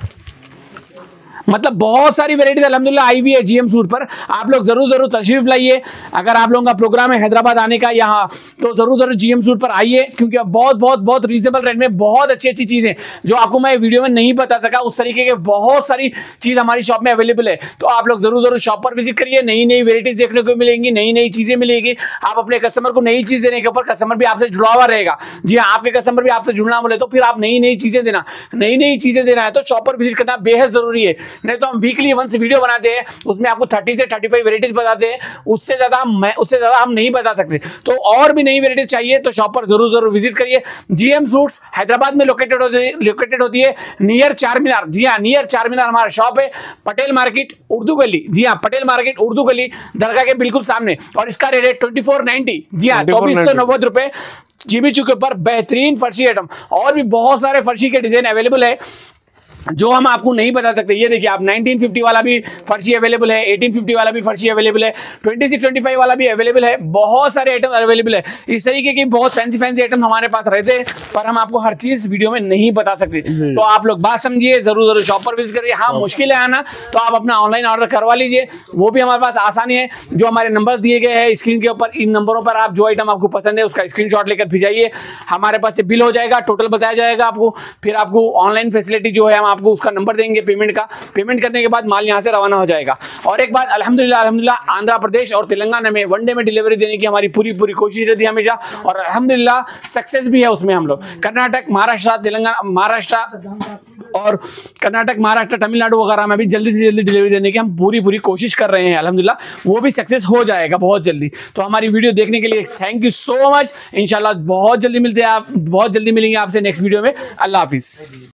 मतलब बहुत सारी वेराइटीज अल्हम्दुलिल्लाह आई हुई है जीएम सूट पर, आप लोग जरूर जरूर तशरीफ लाइए। अगर आप लोगों का प्रोग्राम है हैदराबाद आने का यहाँ, तो जरूर जरूर जीएम सूट पर आइए क्योंकि बहुत बहुत बहुत रीजनेबल रेट में बहुत अच्छी अच्छी चीजें जो आपको मैं वीडियो में नहीं बता सका, उस तरीके के बहुत सारी चीज हमारी शॉप में अवेलेबल है। तो आप लोग जरूर जरूर शॉप पर विजिट करिए, नई नई वेराइटीज देखने को मिलेंगी, नई नई चीजें मिलेगी, आप अपने कस्टमर को नई चीज देने के ऊपर कस्टमर भी आपसे जुड़ा हुआ रहेगा। जी हाँ, आपके कस्टमर भी आपसे जुड़ना बोले तो फिर आप नई नई चीजें देना, नई नई चीजें देना है तो शॉप पर विजिट करना बेहद जरूरी है। नहीं तो हम वीकली वंस वीडियो बनाते हैं, उसमें आपको तीस से पैंतीस वेराइटीज बताते हैं, उससे ज्यादा हम उससे ज्यादा हम नहीं बता सकते। तो और भी नई वेराइटीज चाहिए तो शॉप पर जरूर जरूर विजिट करिए। जीएम सूट्स हैदराबाद में लोकेटेड होती है लोकेटेड होती है नियर चार मीनार। जी हाँ, नियर चार मीनार हमारा शॉप है, पटेल मार्केट उर्दू गली। जी हाँ, पटेल मार्केट उर्दू गली दरगाह के बिल्कुल सामने और इसका रेट है ट्वेंटी फोर नाइनटी। जी हाँ, चौबीस सौ नब्बे रुपए जीमिचू के ऊपर बेहतरीन फर्शी आइटम, और भी बहुत सारे फर्शी के डिजाइन अवेलेबल है जो हम आपको नहीं बता सकते। ये देखिए आप नाइनटीन फिफ्टी वाला भी फर्शी अवेलेबल है, एटीन फिफ्टी वाला भी फर्शी अवेलेबल है, ट्वेंटी सिक्स ट्वेंटी फाइव वाला भी अवेलेबल है, बहुत सारे आइटम अवेलेबल है। इस तरीके के बहुत फैंसी फैंसी आइटम हमारे पास रहते हैं पर हम आपको हर चीज वीडियो में नहीं बता सकते। तो आप लोग बात समझिए, जरूर जरूर शॉप पर विजिट करिए। हाँ, मुश्किल है आना तो आप अपना ऑनलाइन ऑर्डर करवा लीजिए, वो भी हमारे पास आसानी है। जो हमारे नंबर दिए गए हैं स्क्रीन के ऊपर, इन नंबरों पर आप जो आइटम आपको पसंद है उसका स्क्रीनशॉट लेकर भिजाइए, हमारे पास से बिल हो जाएगा, टोटल बताया जाएगा आपको, फिर आपको ऑनलाइन फैसिलिटी जो है हम आपको उसका नंबर देंगे पेमेंट का, पेमेंट करने के बाद माल यहां से रवाना हो जाएगा। और एक बात अल्हम्दुलिल्लाह अल्हम्दुलिल्लाह आंध्र प्रदेश और तेलंगाना में वन डे में डिलीवरी देने की हमारी पूरी पूरी कोशिश रहती है हमेशा, और अल्हम्दुलिल्लाह सक्सेस भी है उसमें हम लोग। कर्नाटक, महाराष्ट्र, तेलंगाना, महाराष्ट्र और कर्नाटक, महाराष्ट्र, तमिलनाडु वगैरह में भी जल्दी से जल्दी डिलीवरी देने की हम पूरी पूरी कोशिश कर रहे हैं। अल्हम्दुलिल्लाह वो भी सक्सेस हो जाएगा बहुत जल्दी। तो हमारी वीडियो देखने के लिए थैंक यू सो मच। इंशाल्लाह बहुत जल्दी मिलते हैं आप बहुत जल्दी मिलेंगे आपसे नेक्स्ट वीडियो में। अल्लाह हाफिज।